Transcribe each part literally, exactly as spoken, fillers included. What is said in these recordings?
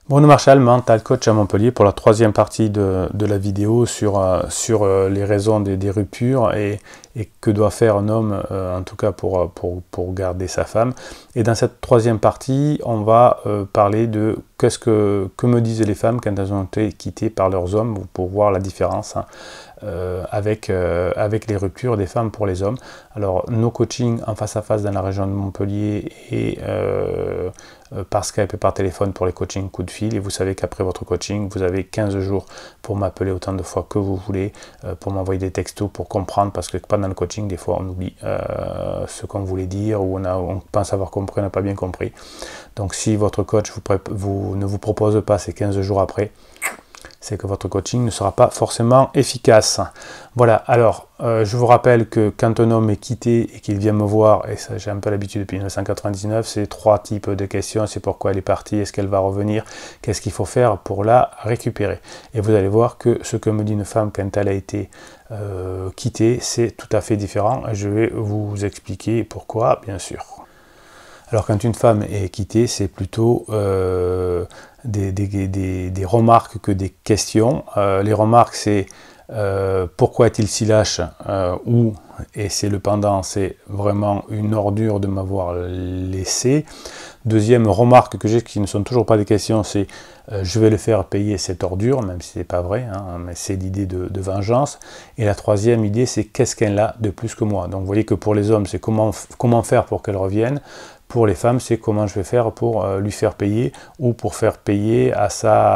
Bruno Marchal, mental coach à Montpellier pour la troisième partie de, de la vidéo sur, euh, sur euh, les raisons des, des ruptures et, et que doit faire un homme, euh, en tout cas pour, pour, pour garder sa femme. Et dans cette troisième partie, on va euh, parler de qu'est-ce que, que me disent les femmes quand elles ont été quittées par leurs hommes pour voir la différence hein, euh, avec, euh, avec les ruptures des femmes pour les hommes. Alors nos coachings en face à face dans la région de Montpellier et euh, par Skype et par téléphone pour les coachings coup de fil, et vous savez qu'après votre coaching vous avez quinze jours pour m'appeler autant de fois que vous voulez, euh, pour m'envoyer des textos pour comprendre, parce que pendant le coaching des fois on oublie euh, ce qu'on voulait dire ou on, a, on pense avoir compris, on n'a pas bien compris. Donc si votre coach vous, vous, ne vous propose pas ces quinze jours après, c'est que votre coaching ne sera pas forcément efficace. Voilà, alors euh, je vous rappelle que quand un homme est quitté et qu'il vient me voir, et ça j'ai un peu l'habitude depuis mille neuf cent quatre-vingt-dix-neuf, c'est trois types de questions, c'est pourquoi elle est partie, est-ce qu'elle va revenir, qu'est-ce qu'il faut faire pour la récupérer. Et vous allez voir que ce que me dit une femme quand elle a été euh, quittée, c'est tout à fait différent. Je vais vous expliquer pourquoi, bien sûr. Alors quand une femme est quittée, c'est plutôt euh, des, des, des, des remarques que des questions. Euh, les remarques, c'est euh, pourquoi est-il si lâche euh, ou, et c'est le pendant, c'est vraiment une ordure de m'avoir laissé. Deuxième remarque que j'ai, qui ne sont toujours pas des questions, c'est euh, je vais le faire payer cette ordure, même si ce n'est pas vrai, hein, mais c'est l'idée de, de vengeance. Et la troisième idée, c'est qu'est-ce qu'elle a de plus que moi. Donc vous voyez que pour les hommes, c'est comment, comment faire pour qu'elle revienne. Pour les femmes, c'est comment je vais faire pour euh, lui faire payer ou pour faire payer à,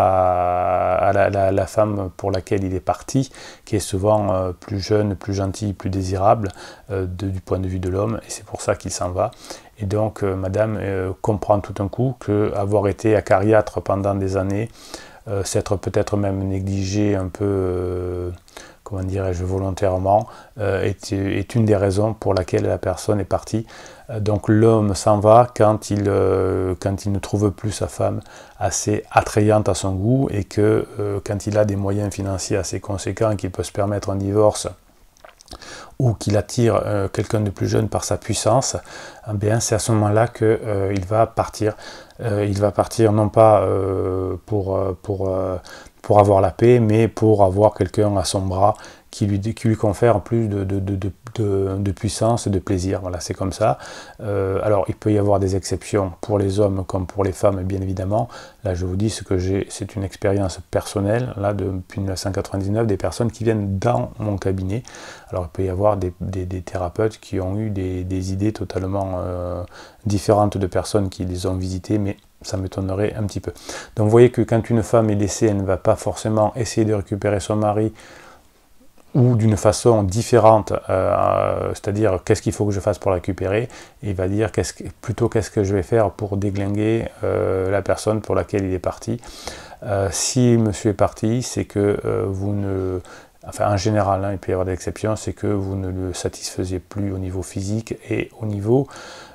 sa, à la, la, la femme pour laquelle il est parti, qui est souvent euh, plus jeune, plus gentille, plus désirable euh, de, du point de vue de l'homme, et c'est pour ça qu'il s'en va. Et donc, euh, madame euh, comprend tout d'un coup qu'avoir été acariâtre pendant des années, euh, s'être peut-être même négligé un peu, euh, comment dirais-je, volontairement, euh, est, est une des raisons pour laquelle la personne est partie. Donc l'homme s'en va quand il, euh, quand il ne trouve plus sa femme assez attrayante à son goût et que euh, quand il a des moyens financiers assez conséquents, qu'il peut se permettre un divorce ou qu'il attire euh, quelqu'un de plus jeune par sa puissance, eh bien c'est à ce moment-là qu'il euh, va partir. Euh, il va partir non pas euh, pour, pour, euh, pour avoir la paix, mais pour avoir quelqu'un à son bras qui lui, qui lui confère plus de, de, de, de, de, de puissance et de plaisir. Voilà, c'est comme ça. Euh, alors, il peut y avoir des exceptions pour les hommes comme pour les femmes, bien évidemment. Là, je vous dis ce que j'ai, c'est une expérience personnelle, là, depuis mille neuf cent quatre-vingt-dix-neuf, des personnes qui viennent dans mon cabinet. Alors, il peut y avoir des, des, des thérapeutes qui ont eu des, des idées totalement euh, différentes de personnes qui les ont visitées, mais ça m'étonnerait un petit peu. Donc, vous voyez que quand une femme est laissée, elle ne va pas forcément essayer de récupérer son mari ou d'une façon différente, euh, c'est-à-dire qu'est-ce qu'il faut que je fasse pour la récupérer, et il va dire qu'est-ce que, plutôt qu'est-ce que je vais faire pour déglinguer euh, la personne pour laquelle il est parti. Euh, si monsieur est parti, c'est que euh, vous ne... Enfin, en général, hein, il peut y avoir des exceptions, c'est que vous ne le satisfaisiez plus au niveau physique et au niveau,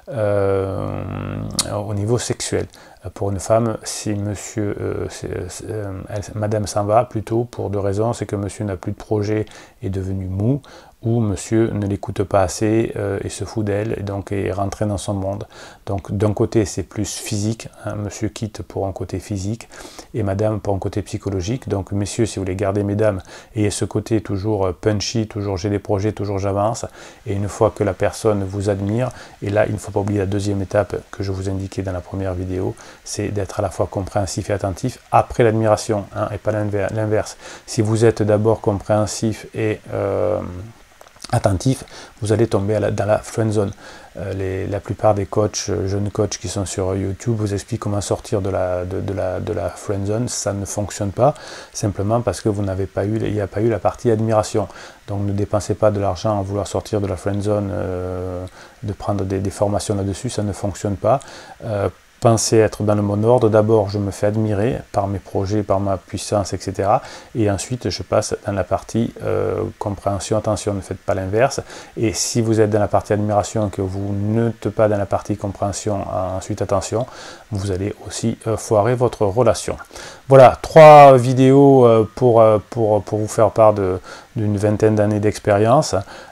euh, au niveau sexuel. Pour une femme, si monsieur, euh, c'est, c'est, euh, elle, madame s'en va, plutôt pour deux raisons, c'est que monsieur n'a plus de projet, est devenu mou, ou monsieur ne l'écoute pas assez euh, et se fout d'elle, et donc est rentré dans son monde. Donc d'un côté c'est plus physique, hein, monsieur quitte pour un côté physique, et madame pour un côté psychologique. Donc messieurs, si vous voulez garder mesdames, ayez ce côté toujours punchy, toujours j'ai des projets, toujours j'avance, et une fois que la personne vous admire, et là il ne faut pas oublier la deuxième étape que je vous indiquais dans la première vidéo, c'est d'être à la fois compréhensif et attentif après l'admiration, hein, et pas l'inverse. Si vous êtes d'abord compréhensif et euh, attentif, vous allez tomber à la, dans la friend zone. Euh, les, la plupart des coachs, jeunes coachs qui sont sur YouTube vous expliquent comment sortir de la, de, de la, de la friend zone. Ça ne fonctionne pas, simplement parce que vous n'avez pas eu, il n'y a pas eu la partie admiration. Donc ne dépensez pas de l'argent à vouloir sortir de la friend zone, euh, de prendre des, des formations là-dessus, ça ne fonctionne pas. Euh, Pensez être dans le bon ordre. D'abord, je me fais admirer par mes projets, par ma puissance, et cetera. Et ensuite, je passe dans la partie euh, compréhension. Attention, ne faites pas l'inverse. Et si vous êtes dans la partie admiration, que vous n'êtes pas dans la partie compréhension, ensuite attention, vous allez aussi euh, foirer votre relation. Voilà, trois vidéos euh, pour, euh, pour, pour vous faire part d'une vingtaine d'années d'expérience.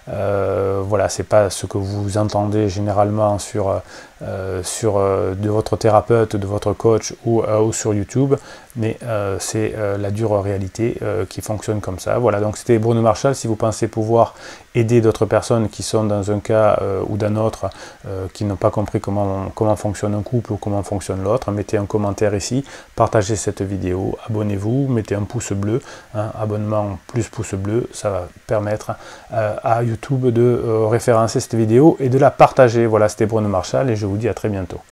Euh, voilà, c'est pas ce que vous entendez généralement sur, euh, sur euh, de votre thérapeute, de votre coach ou, euh, ou sur YouTube, mais euh, c'est euh, la dure réalité euh, qui fonctionne comme ça. Voilà, donc c'était Bruno Marchal. Si vous pensez pouvoir aider d'autres personnes qui sont dans un cas euh, ou d'un autre, euh, qui n'ont pas compris comment, comment fonctionne un couple ou comment fonctionne l'autre, mettez un commentaire ici, partagez cette vidéo, abonnez-vous, mettez un pouce bleu, hein, abonnement plus pouce bleu, ça va permettre euh, à YouTube de euh, référencer cette vidéo et de la partager. Voilà, c'était Bruno Marchal et je vous dis à très bientôt.